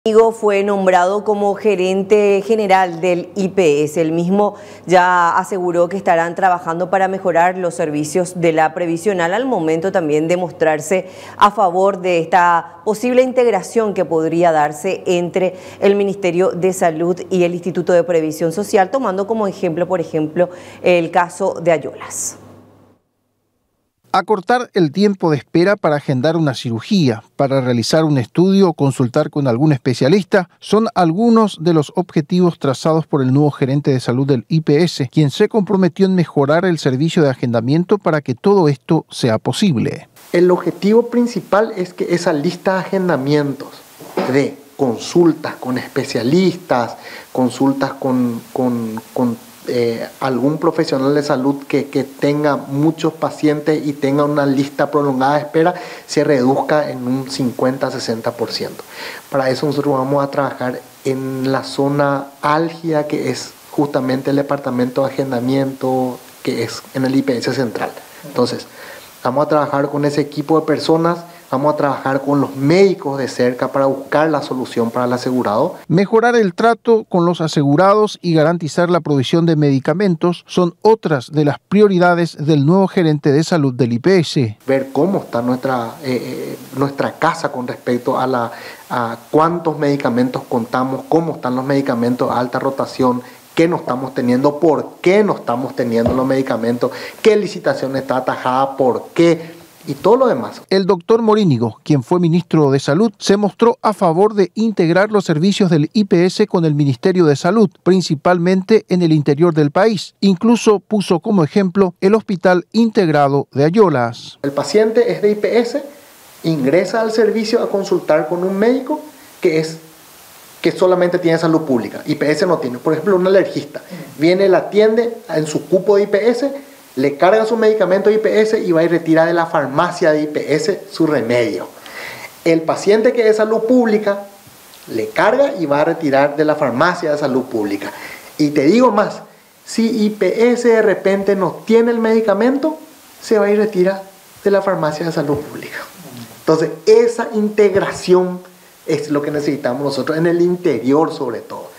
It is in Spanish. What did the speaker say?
Morínigo fue nombrado como gerente general del IPS. El mismo ya aseguró que estarán trabajando para mejorar los servicios de la previsional, al momento también de mostrarse a favor de esta posible integración que podría darse entre el Ministerio de Salud y el Instituto de Previsión Social, tomando como ejemplo, por ejemplo, el caso de Ayolas. Acortar el tiempo de espera para agendar una cirugía, para realizar un estudio o consultar con algún especialista son algunos de los objetivos trazados por el nuevo gerente de salud del IPS, quien se comprometió en mejorar el servicio de agendamiento para que todo esto sea posible. El objetivo principal es que esa lista de agendamientos de consultas con especialistas, consultas con algún profesional de salud que tenga muchos pacientes y tenga una lista prolongada de espera, se reduzca en un 50-60%. Para eso nosotros vamos a trabajar en la zona álgida, que es justamente el departamento de agendamiento, que es en el IPS central. Entonces, vamos a trabajar con ese equipo de personas, vamos a trabajar con los médicos de cerca para buscar la solución para el asegurado. Mejorar el trato con los asegurados y garantizar la provisión de medicamentos son otras de las prioridades del nuevo gerente de salud del IPS. Ver cómo está nuestra casa con respecto a cuántos medicamentos contamos, cómo están los medicamentos de alta rotación, qué no estamos teniendo, por qué no estamos teniendo los medicamentos, qué licitación está atajada, por qué, y todo lo demás. El doctor Morínigo, quien fue ministro de Salud, se mostró a favor de integrar los servicios del IPS con el Ministerio de Salud, principalmente en el interior del país. Incluso puso como ejemplo el Hospital Integrado de Ayolas. El paciente es de IPS, ingresa al servicio a consultar con un médico que solamente tiene salud pública. IPS no tiene. Por ejemplo, un alergista viene, la atiende en su cupo de IPS, le carga su medicamento de IPS y va y retira de la farmacia de IPS su remedio. El paciente que es salud pública le carga y va a retirar de la farmacia de salud pública. Y te digo más, si IPS de repente no tiene el medicamento, se va y retira de la farmacia de salud pública. Entonces, esa integración es lo que necesitamos nosotros en el interior, sobre todo.